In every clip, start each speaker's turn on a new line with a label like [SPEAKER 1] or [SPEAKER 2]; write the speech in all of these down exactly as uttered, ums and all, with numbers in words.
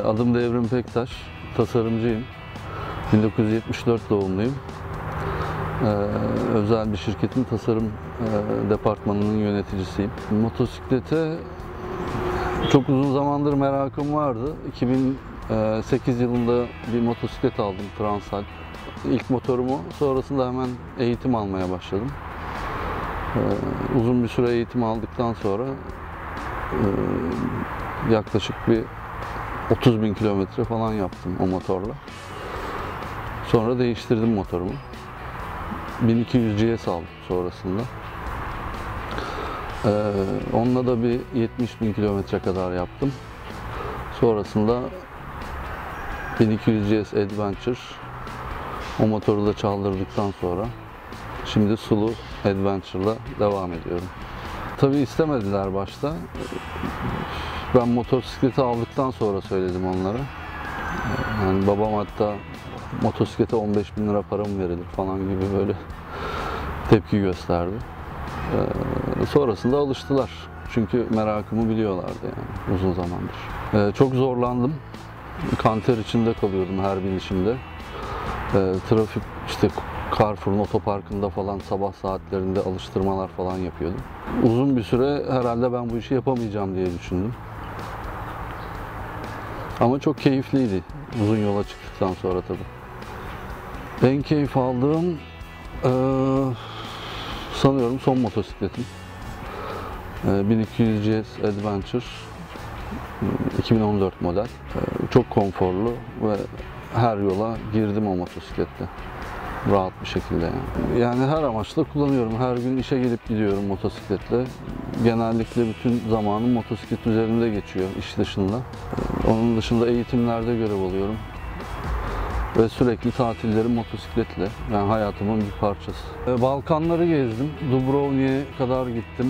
[SPEAKER 1] Adım Devrim Pektaş, tasarımcıyım. bin dokuz yüz yetmiş dört doğumluyum. Ee, özel bir şirketin tasarım e, departmanının yöneticisiyim. Motosiklete çok uzun zamandır merakım vardı. iki bin sekiz yılında bir motosiklet aldım, Transalp. İlk motorumu, sonrasında hemen eğitim almaya başladım. Ee, uzun bir süre eğitim aldıktan sonra e, yaklaşık bir otuz bin kilometre falan yaptım o motorla. Sonra değiştirdim motorumu. bin iki yüz G S aldım sonrasında. Ee, onunla da bir yetmiş bin kilometre kadar yaptım. Sonrasında bin iki yüz G S Adventure, o motoru da çaldırdıktan sonra şimdi sulu Adventure'la devam ediyorum. Tabii istemediler başta. Ben motosikleti aldıktan sonra söyledim onlara. Yani babam hatta motosiklete on beş bin lira para mı verilir falan gibi böyle tepki gösterdi. Ee, sonrasında alıştılar. Çünkü merakımı biliyorlardı yani uzun zamandır. Ee, çok zorlandım. Kanter içinde kalıyordum her binişimde. Ee, trafik işte Carrefour'un otoparkında falan sabah saatlerinde alıştırmalar falan yapıyordum. Uzun bir süre herhalde ben bu işi yapamayacağım diye düşündüm. Ama çok keyifliydi uzun yola çıktıktan sonra tabii. En keyif aldığım ee, sanıyorum son motosikletim. Ee, bin iki yüz G S Adventure iki bin on dört model. Ee, çok konforlu ve her yola girdim o motosikletle. Rahat bir şekilde yani. Yani her amaçla kullanıyorum. Her gün işe gelip gidiyorum motosikletle. Genellikle bütün zamanım motosiklet üzerinde geçiyor iş dışında. Onun dışında eğitimlerde görev alıyorum. Ve sürekli tatillerim motosikletle. Yani hayatımın bir parçası. Balkanları gezdim. Dubrovnik'e kadar gittim.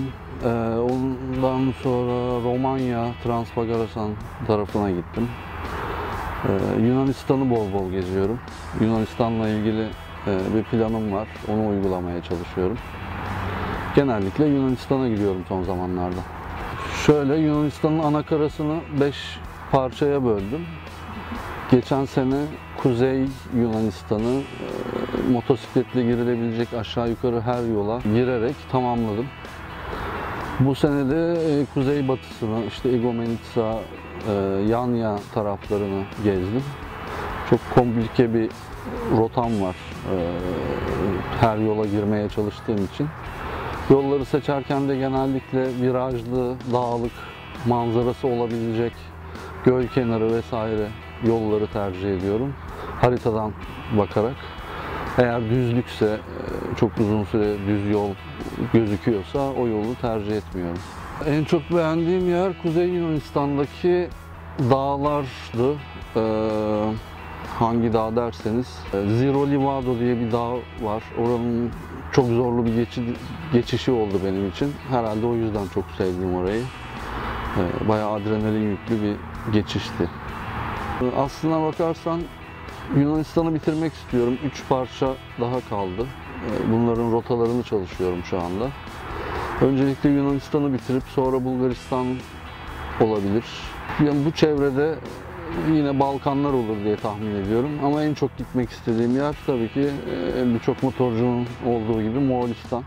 [SPEAKER 1] Ondan sonra Romanya, Transpagarasan tarafına gittim. Yunanistan'ı bol bol geziyorum. Yunanistan'la ilgili bir planım var. Onu uygulamaya çalışıyorum. Genellikle Yunanistan'a gidiyorum son zamanlarda. Şöyle, Yunanistan'ın anakarasını beş parçaya böldüm. Geçen sene Kuzey Yunanistan'ı e, motosikletle girilebilecek aşağı yukarı her yola girerek tamamladım. Bu sene de e, kuzey batısını, işte Igoumenitsa, e, Yanya taraflarını gezdim. Çok komplike bir rotam var e, her yola girmeye çalıştığım için. Yolları seçerken de genellikle virajlı, dağlık, manzarası olabilecek göl kenarı vesaire yolları tercih ediyorum. Haritadan bakarak. Eğer düzlükse, çok uzun süre düz yol gözüküyorsa o yolu tercih etmiyorum. En çok beğendiğim yer Kuzey Yunanistan'daki dağlardı. Ee, hangi dağ derseniz, Ziro Livado diye bir dağ var. Oranın çok zorlu bir geçi, geçişi oldu benim için. Herhalde o yüzden çok sevdim orayı. Ee, bayağı adrenalin yüklü bir geçişti. Aslına bakarsan Yunanistan'ı bitirmek istiyorum. Üç parça daha kaldı. Bunların rotalarını çalışıyorum şu anda. Öncelikle Yunanistan'ı bitirip sonra Bulgaristan olabilir. Yani bu çevrede yine Balkanlar olur diye tahmin ediyorum. Ama en çok gitmek istediğim yer tabii ki birçok motorcunun olduğu gibi Moğolistan.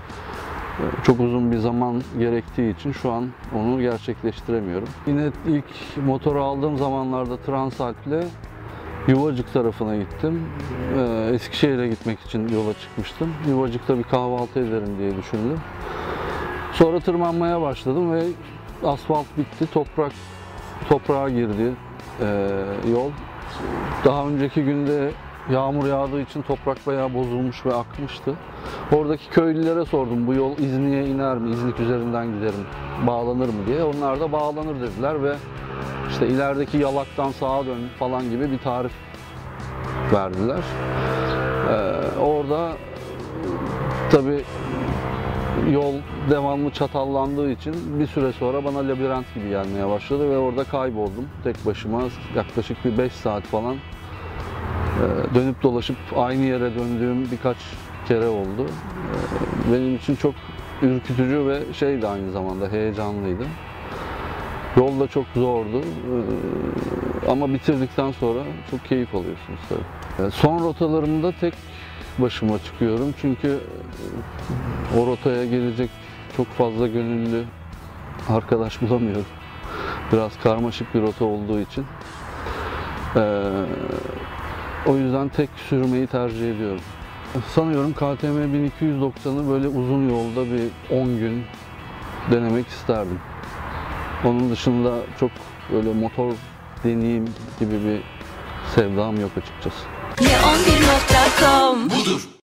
[SPEAKER 1] Çok uzun bir zaman gerektiği için şu an onu gerçekleştiremiyorum. Yine ilk motoru aldığım zamanlarda Transalp'le Yuvacık tarafına gittim. Eskişehir'e gitmek için yola çıkmıştım. Yuvacık'ta bir kahvaltı ederim diye düşündüm. Sonra tırmanmaya başladım ve asfalt bitti, toprak toprağa girdi yol. Daha önceki günde yağmur yağdığı için toprak bayağı bozulmuş ve akmıştı. Oradaki köylülere sordum, bu yol İznik'e iner mi, İznik üzerinden giderim, bağlanır mı diye. Onlar da bağlanır dediler ve işte ilerideki yalaktan sağa dön falan gibi bir tarif verdiler. Ee, orada tabii yol devamlı çatallandığı için bir süre sonra bana labirent gibi gelmeye başladı ve orada kayboldum tek başıma. Yaklaşık bir beş saat falan dönüp dolaşıp aynı yere döndüğüm birkaç kere oldu. Benim için çok ürkütücü ve şeydi, aynı zamanda heyecanlıydı. Yol da çok zordu ee, ama bitirdikten sonra çok keyif alıyorsunuz tabii. Ee, son rotalarımda tek başıma çıkıyorum çünkü o rotaya gelecek çok fazla gönüllü arkadaş bulamıyorum. Biraz karmaşık bir rota olduğu için. Ee, o yüzden tek sürmeyi tercih ediyorum. Sanıyorum K T M bin iki yüz doksanı böyle uzun yolda bir on gün denemek isterdim. Onun dışında çok böyle motor deneyim gibi bir sevdam yok açıkçası.
[SPEAKER 2] neon bir nokta com
[SPEAKER 3] Budur.